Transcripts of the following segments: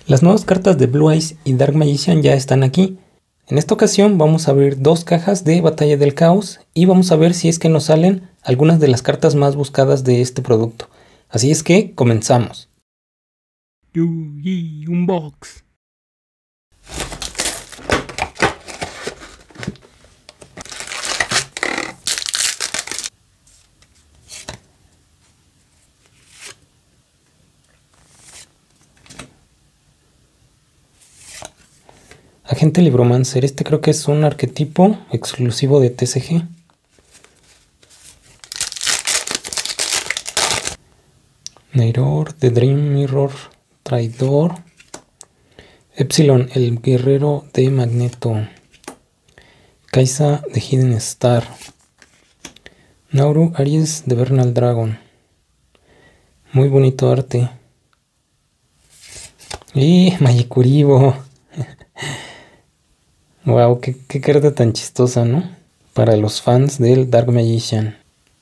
Las nuevas cartas de Blue Eyes y Dark Magician ya están aquí. En esta ocasión vamos a abrir dos cajas de Batalla del Caos y vamos a ver si es que nos salen algunas de las cartas más buscadas de este producto. Así es que comenzamos. Yu-Gi Unbox. Agente Libromancer, este creo que es un arquetipo exclusivo de TCG. Neyror, The Dream Mirror, Traidor. Epsilon, el guerrero de Magneto. Kaisa, de Hidden Star. Nauru, Aries, de Vernal Dragon. Muy bonito arte. Y Mayikuribo. Wow, qué carta tan chistosa, ¿no? Para los fans del Dark Magician.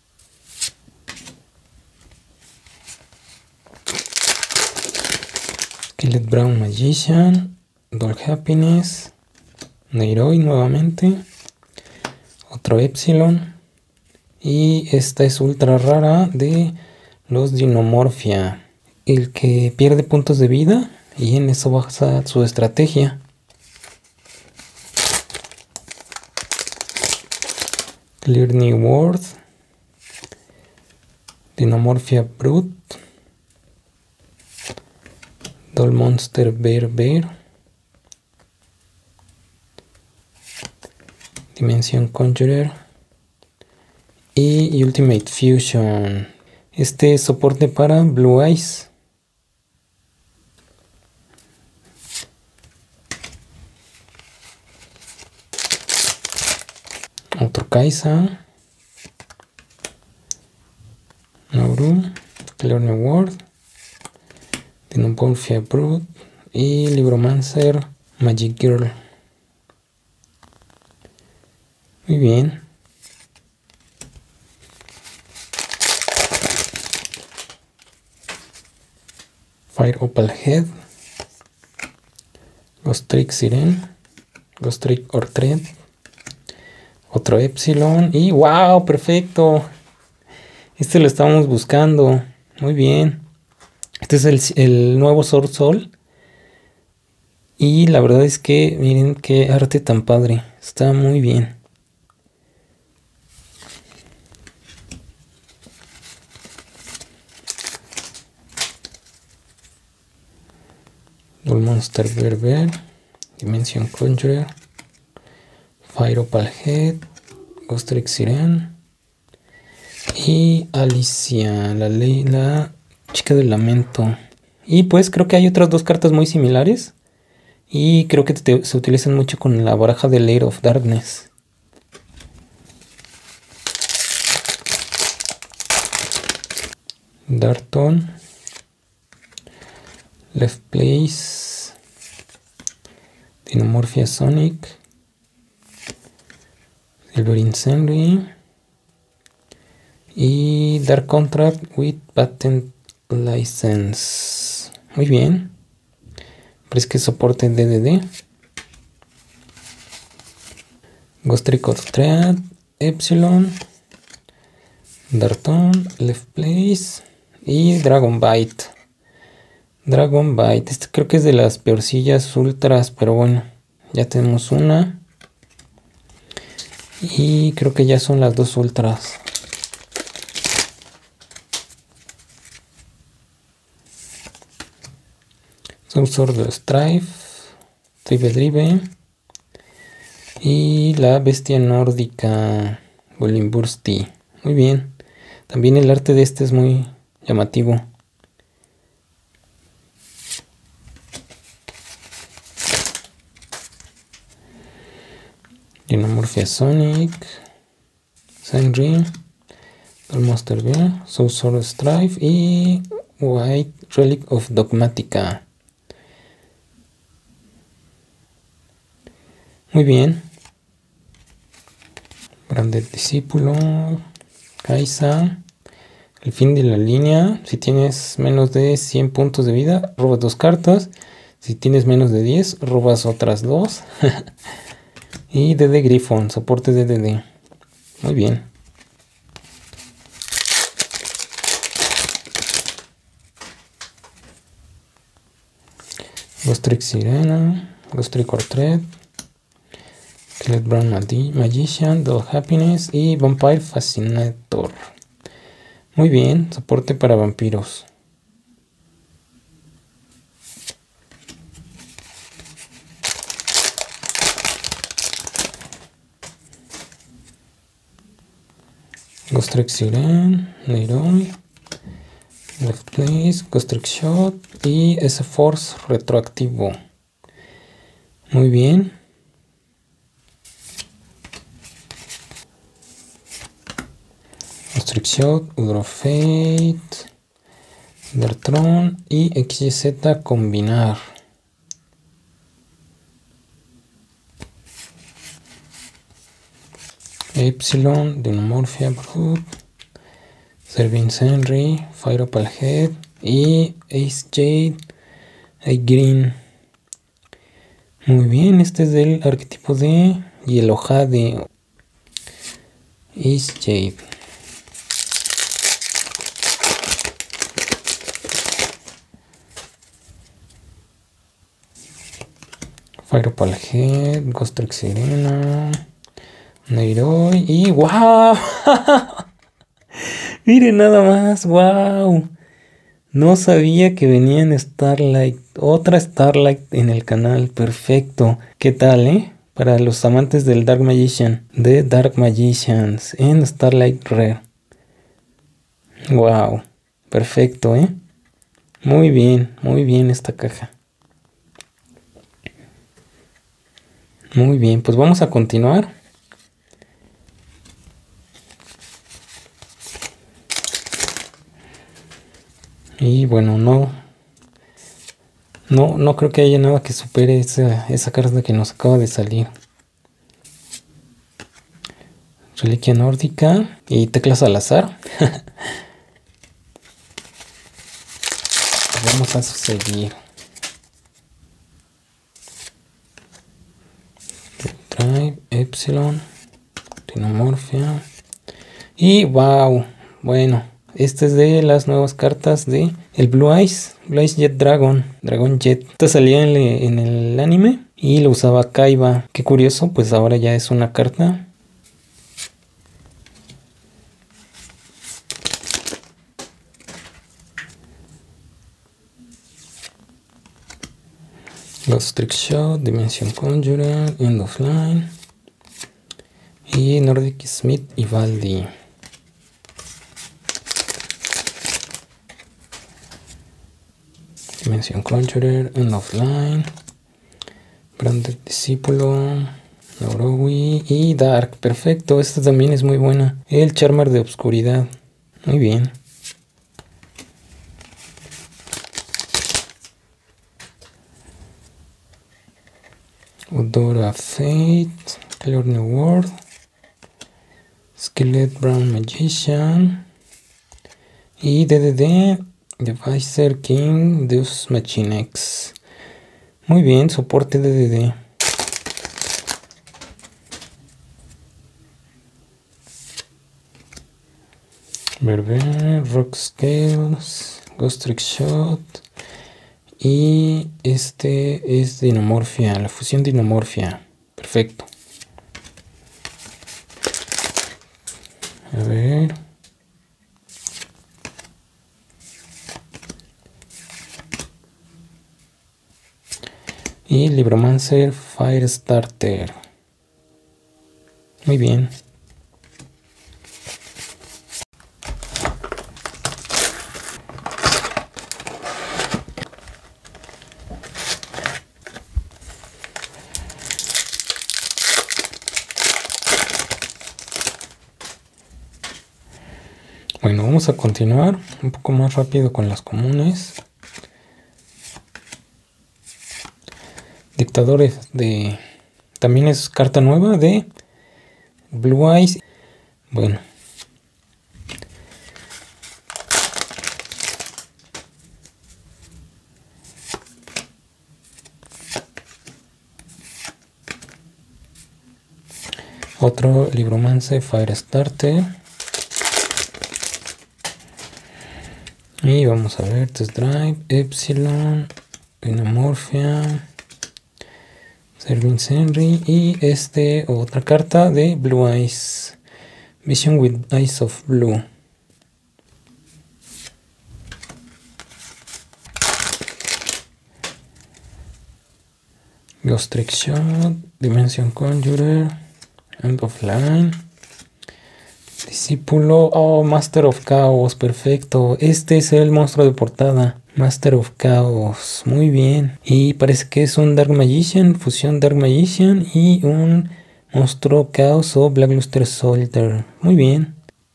Skelet Brown Magician. Doll Happiness. Neyroi nuevamente. Otro Epsilon. Y esta es ultra rara de los Dinomorphia. El que pierde puntos de vida y en eso basa su estrategia. Clear New World. Dinomorphia Brute. Doll Monster Bear. Dimension Conjurer. Y Ultimate Fusion. Este es soporte para Blue Eyes. Otro Kaisa. Nauru. Clear New World. Dinomorphia Brute. Y Libromancer Magic Girl. Muy bien. Fire Opal Head. Ghost Trick Siren. Ghost Trick Ortred. Otro Epsilon. Y wow, perfecto. Este lo estábamos buscando. Muy bien. Este es el nuevo Sword Soul. Y la verdad es que miren qué arte tan padre. Está muy bien. Doll Monster Bear. Dimension Conjurer. Fire Opal Head. Ghost Trick Siren. Y Alicia, la chica del lamento. Y pues creo que hay otras dos cartas muy similares. Y creo que se utilizan mucho con la baraja de Lair of Darkness. Darton. Left Place. Dinomorphia Sonic. Silver Incendiary. Y Dark Contract with Patent License. Muy bien. Parece que soporte DDD. Ghost Trick Ortred. Epsilon. Darton. Left Place. Y Dragon Bite. Dragon Bite. Este creo que es de las peorcillas ultras. Pero bueno. Ya tenemos una. Y creo que ya son las dos ultras. Sword Strife, Drive y la bestia nórdica Golimbursti. Muy bien. También el arte de este es muy llamativo. Dinomorphia Sonic, Sandry, Doll Monster Bear, Sword Strife y White Relic of Dogmatica. Muy bien. Branded Discípulo. Kaisa. El fin de la línea. Si tienes menos de 100 puntos de vida, robas dos cartas. Si tienes menos de 10, robas otras 2. Y DD Griffon, soporte de DD. Muy bien. Ghost Trick Sirena, Ghost Trick Ortred, Skelet Brown Magician, Doll Happiness y Vampire Fascinator. Muy bien, soporte para vampiros. Ghost Trick Siren, Neirobi, Left Place, Ghost Trick Shot y S-Force retroactivo. Muy bien. Ghost Trick Shot, Udrofate, Dertron y XYZ combinar. Epsilon, Dinomorphia, Brute, Servince Henry, Fire Opal Head y Ace Jade, Green. Muy bien, este es del arquetipo de Yellow Jade, Ace Jade. Fire Opal Head, Ghost Trick Sirena, Neirobi y ¡wow! Miren nada más, ¡wow! No sabía que venía en Starlight, otra Starlight en el canal, perfecto. ¿Qué tal, Para los amantes del Dark Magician, de Dark Magicians en Starlight Rare. ¡Wow! Perfecto, muy bien esta caja. Muy bien, pues vamos a continuar. Y bueno, no creo que haya nada que supere esa carta que nos acaba de salir. Reliquia nórdica y teclas al azar. Vamos a seguir. Tribe, Epsilon, Dinomorphia. Y wow, bueno, este es de las nuevas cartas de el Blue Eyes Jet Dragon Jet. Esta salía en el anime y lo usaba Kaiba. Qué curioso, pues ahora ya es una carta. Ghost Trick Shot, Dimension Conjurer, End of Line y Nordic Smith y Valdi. Dimension Conjurer, End of Line, Branded Discípulo, Norowi y Dark. Perfecto, esta también es muy buena. El Charmer de Obscuridad. Muy bien. Odora Fate, Color New World, Skelet Brown Magician y DDD Devicer King Deus Machinex. Muy bien, soporte DDD. Berber, Rock Scales, Ghost Trick Shot. Y este es Dinomorphia, la fusión Dinomorphia. Perfecto. A ver. Y Libromancer Firestarter. Muy bien. Bueno, vamos a continuar un poco más rápido con las comunes. Dictadores de... También es carta nueva de Blue Eyes. Bueno. Otro Libromance Firestarter. Y vamos a ver, Test Drive, Epsilon, Dinamorphia, Serving Henry y otra carta de Blue Eyes, Vision with Eyes of Blue. Ghost Trick Shot, Dimension Conjurer, End of Line, Discípulo, oh, Master of Chaos, perfecto. Este es el monstruo de portada, Master of Chaos, muy bien. Y parece que es un Dark Magician, fusión Dark Magician y un monstruo Chaos o Blackluster Soldier, muy bien.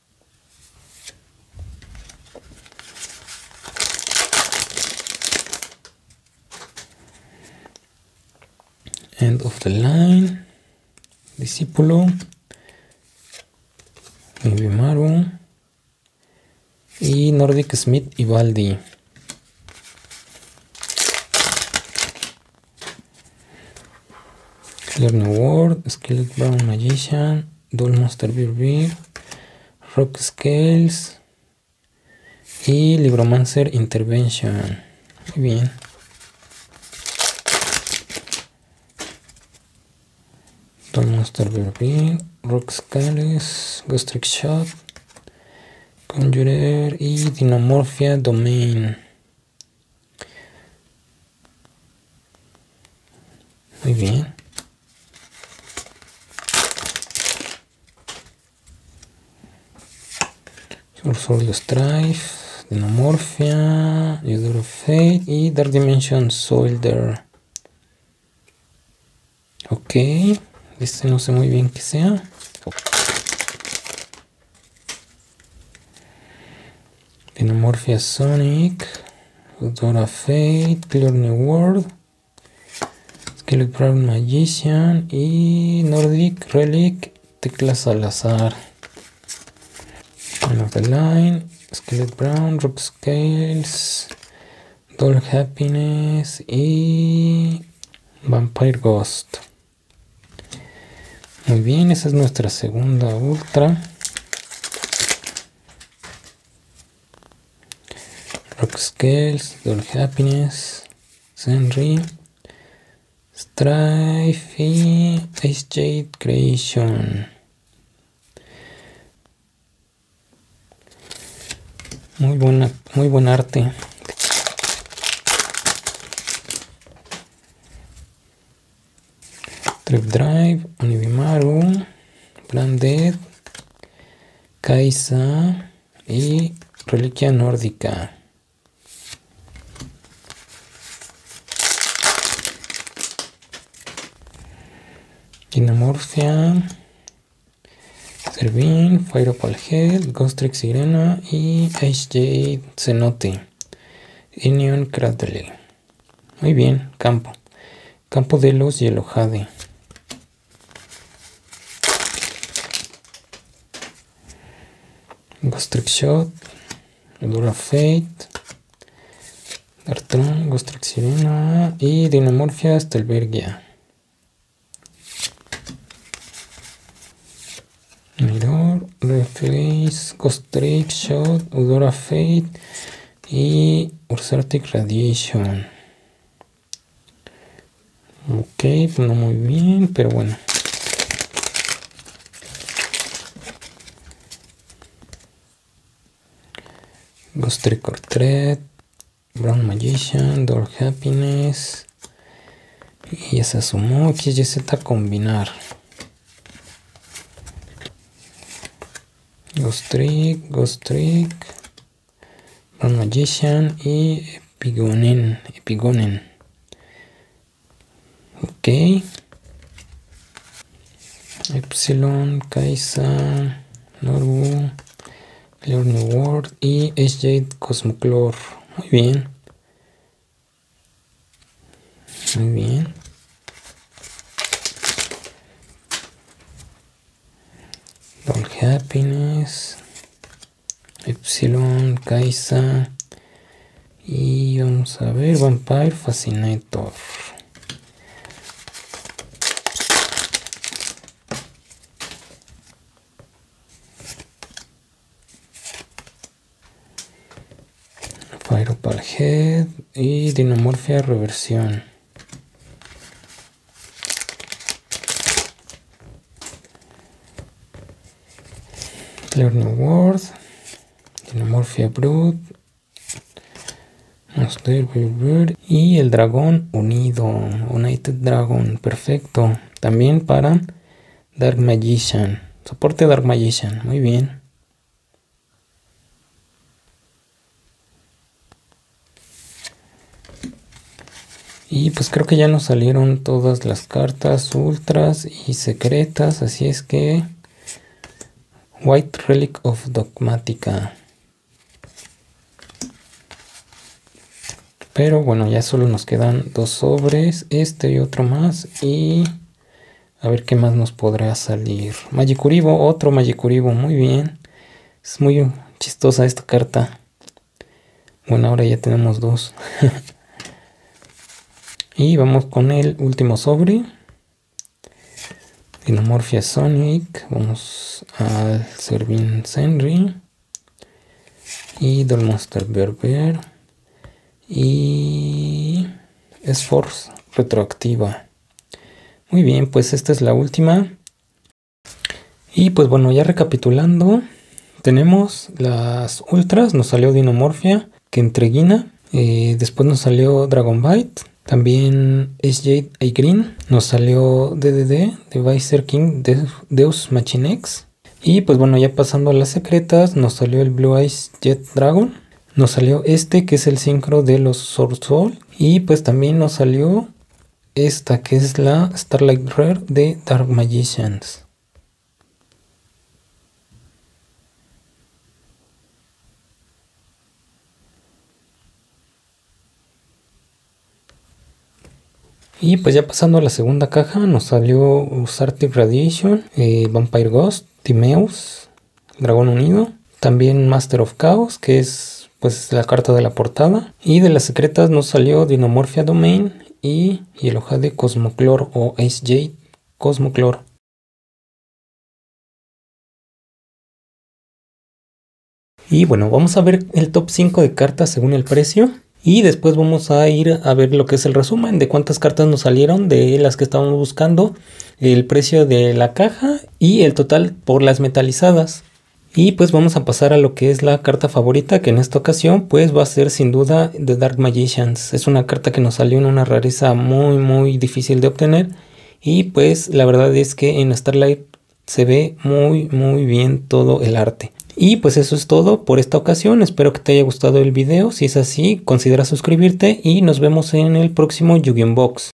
End of the Line, Discípulo, Mibimaru y Nordic Smith y Baldi. Clear New World, Skeleton Brown Magician, Dual Monster Beer, Rock Scales y Libromancer Intervention. Muy bien. Dual Monster Beer, Rock Scales, Ghost Trick Shot, Conjurer y Dinamorphia Domain. Muy bien. Sword of Strife, Dinamorphia, User of Fate y Dark Dimension Soldier. Ok, no sé muy bien qué sea. Dinamorphia Sonic, User of Fate, Clear New World, Skeleton Brown Magician y Nordic Relic, teclas al azar. End of the Line, Skeleton Brown, Rock Scales, Doll Happiness y Vampire Ghost. Muy bien, esa es nuestra segunda ultra. Rock Scales, Doll Happiness, Henry, Strife y Ice Jade Creation. Muy buen arte. Trip Drive, Unibimaru, Branded, Kaisa y Reliquia Nórdica. Dinamorphia, Servin, Fire Opal Head, Ghost Trick Sirena y Ice Jade Cenote. Inion Cradle. Muy bien, campo. Campo de los Yellow Jade. Ghost Trick Shot, Dura Fate, Dartron, Ghost Trick Sirena y Dinamorphia Stelbergia. Mirror, Reflex, Ghost Trick Shot, Udora Fate y Ursatic Radiation. Ok, no muy bien, pero bueno. Ghost Trick or Tread, Brown Magician, Door Happiness y esa sumó XYZ combinar. Ghost Trick, Brown Magician y Epigonen. Ok. Epsilon, Kaisa, Norbu, Clear New World y S-Jade Cosmoclor. Muy bien. Muy bien. Doll Happiness, Epsilon, Kaisa y vamos a ver Vampire Fascinator. Fire Opal Head y Dinomorphia reversión. Learning Word, Dinomorphia Brood, Monster Bird y el dragón unido, United Dragon, perfecto. También para Dark Magician, soporte Dark Magician, muy bien. Y pues creo que ya nos salieron todas las cartas ultras y secretas, así es que White Relic of Dogmatica. Pero bueno, ya solo nos quedan 2 sobres, este y otro más, y a ver qué más nos podrá salir. Magikuribo, otro Magikuribo, muy bien. Es muy chistosa esta carta. Bueno, ahora ya tenemos 2. Y vamos con el último sobre. Dinomorphia Sonic, vamos al Servin Senri y Dollmonster Berber y S-Force retroactiva. Muy bien, pues esta es la última. Y pues bueno, ya recapitulando, tenemos las ultras, nos salió Dinomorphia, Kentregina, después nos salió Dragonbite. También SJ Green, nos salió DDD, Devicer King, Deus Machinex. Y pues bueno, ya pasando a las secretas, nos salió el Blue Eyes Jet Dragon. Nos salió este que es el sincro de los Sword Soul. Y pues también nos salió esta que es la Starlight Rare de Dark Magicians. Y pues ya pasando a la segunda caja, nos salió Usartic Radiation, Vampire Ghost, Timeus, Dragón Unido, también Master of Chaos, que es pues la carta de la portada. Y de las secretas nos salió Dinomorphia Domain y Yellowjade Cosmoclor o Ace Jade Cosmoclor. Y bueno, vamos a ver el top 5 de cartas según el precio. Y después vamos a ir a ver lo que es el resumen de cuántas cartas nos salieron de las que estábamos buscando, el precio de la caja y el total por las metalizadas. Y pues vamos a pasar a lo que es la carta favorita, que en esta ocasión pues va a ser sin duda The Dark Magicians. Es una carta que nos salió en una rareza muy difícil de obtener. Y pues la verdad es que en Starlight se ve muy bien todo el arte. Y pues eso es todo por esta ocasión, espero que te haya gustado el video, si es así considera suscribirte y nos vemos en el próximo Yu-Gi-Oh! Unbox.